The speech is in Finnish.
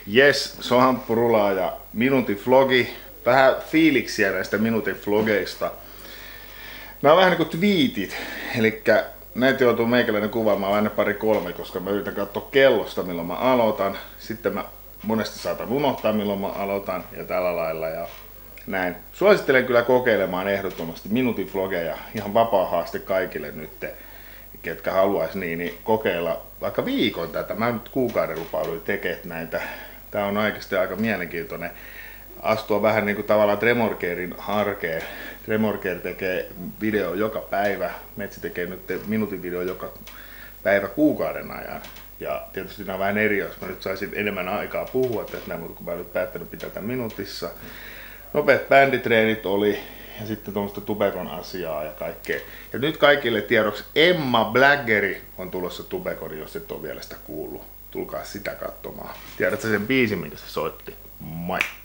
Jes, se on Hamppurulaa ja minuutin vlogi. Vähän fiiliksiä näistä minuutin vlogeista. Nämä on vähän niin kuin tweetit, eli näitä joutuu meikäläinen kuvaamaan aina 2-3, koska mä yritän katsoa kellosta milloin mä aloitan. Sitten mä monesti saatan unohtaa milloin mä aloitan ja tällä lailla ja näin. Suosittelen kyllä kokeilemaan ehdottomasti minuutin vlogeja, ihan vapaa haaste kaikille nyt, ketkä haluaisi niin kokeilla vaikka viikon tätä. Mä nyt kuukauden lupauduin tekemään näitä. Tää on oikeasti aika mielenkiintoinen. Astua vähän niin kuin tavallaan Tremorcarein arkeen. Tremorcare tekee video joka päivä. Metsi tekee nyt minuutin video joka päivä kuukauden ajan. Ja tietysti nämä on vähän eri, jos mä nyt saisin enemmän aikaa puhua tästä, mutta kun mä nyt päättänyt pitää tämän minuutissa. Nopeat bänditreenit oli ja sitten tuommoista Tubekon asiaa ja kaikkea. Ja nyt kaikille tiedoksi Emma Blaggeri on tulossa Tubekon, jos et ole vielä sitä kuullut. Tulkaa sitä katsomaan. Tiedätkö sen biisin, minkä se soitti? Moi!